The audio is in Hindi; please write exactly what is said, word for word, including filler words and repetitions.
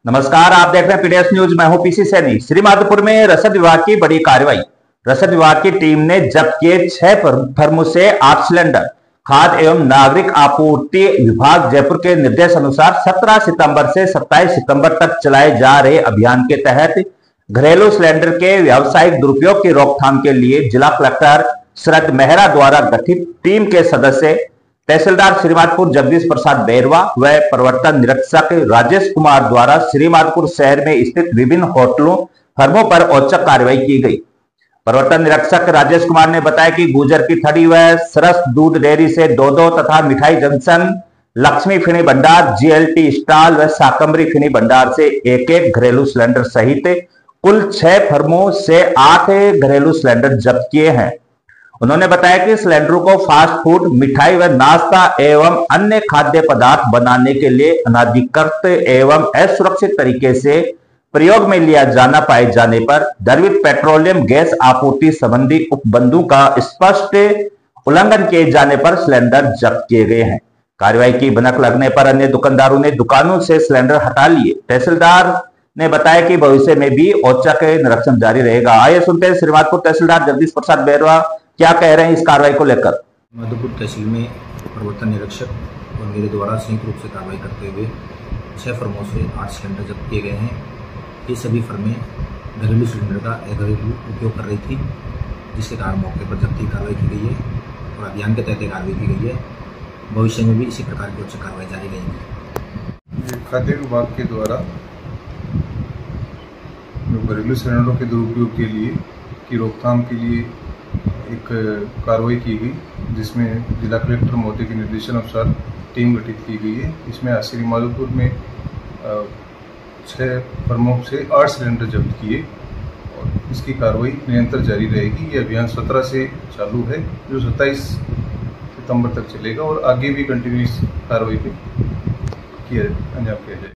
नमस्कार, आप देख रहे हैं पीडीएस न्यूज। मैं हूं पीसी सैनी। श्रीमाधोपुर में रसद विभाग की बड़ी कार्रवाई। रसद विभाग की टीम ने जब्त किए छह फर्मों से आठ सिलेंडर। खाद्य एवं नागरिक आपूर्ति विभाग जयपुर के निर्देश अनुसार सत्रह सितंबर से सत्ताईस सितंबर तक चलाए जा रहे अभियान के तहत घरेलू सिलेंडर के व्यावसायिक दुरुपयोग की रोकथाम के लिए जिला कलेक्टर शरद मेहरा द्वारा गठित टीम के सदस्य तहसीलदार श्रीमाधोपुर जगदीश प्रसाद बैरवा व प्रवर्तन निरीक्षक राजेश कुमार द्वारा श्रीमाधोपुर शहर में स्थित विभिन्न होटलों फर्मों पर औचक कार्रवाई की गई। प्रवर्तन निरीक्षक राजेश कुमार ने बताया कि गुजर की थड़ी व सरस दूध डेयरी से दो दो तथा Mithai junction, Lakshmi Pheni Bhandar, GLT stall व शाकंभरी फिनी भंडार से एक एक घरेलू सिलेंडर सहित कुल छह फर्मों से आठ घरेलू सिलेंडर जब्त किए हैं। उन्होंने बताया कि सिलेंडरों को फास्ट फूड, मिठाई व नाश्ता एवं अन्य खाद्य पदार्थ बनाने के लिए अनाधिकृत एवं असुरक्षित तरीके से प्रयोग में लिया जाना पाए जाने पर द्रवित पेट्रोलियम गैस आपूर्ति संबंधी उपबंधों का स्पष्ट उल्लंघन किए जाने पर सिलेंडर जब्त किए गए हैं। कार्रवाई की भनक लगने पर अन्य दुकानदारों ने दुकानों से सिलेंडर हटा लिए। तहसीलदार ने बताया कि भविष्य में भी औचक निरीक्षण जारी रहेगा। आइए सुनते हैं श्रीमाधोपुर तहसीलदार जगदीश प्रसाद बैरवा क्या कह रहे हैं इस कार्रवाई को लेकर। माधोपुर तहसील में प्रवर्तन निरीक्षक और मेरे द्वारा संयुक्त रूप से कार्रवाई करते हुए छह फर्मों से आठ सिलेंडर जब्त किए गए हैं। ये सभी फर्में घरेलू सिलेंडर का अघरेलू उपयोग कर रही थी, जिसके कारण मौके पर जब्ती कार्रवाई की गई है और अभियान के तहत कार्रवाई की गई है। भविष्य में भी इसी प्रकार की उच्च कार्रवाई जारी रहेगी। खाद्य विभाग के द्वारा घरेलू सिलेंडरों के दुरुपयोग के लिए की रोकथाम के लिए एक कार्रवाई की गई, जिसमें जिला कलेक्टर महोदय के निर्देशन अनुसार टीम गठित की गई है। इसमें श्रीमाधोपुर में छः फर्मों से आठ सिलेंडर जब्त किए और इसकी कार्रवाई निरंतर जारी रहेगी। ये अभियान सत्रह से चालू है, जो सत्ताईस सितंबर तक चलेगा और आगे भी कंटिन्यूस कार्रवाई पे किया अंजाम किया जाएगा।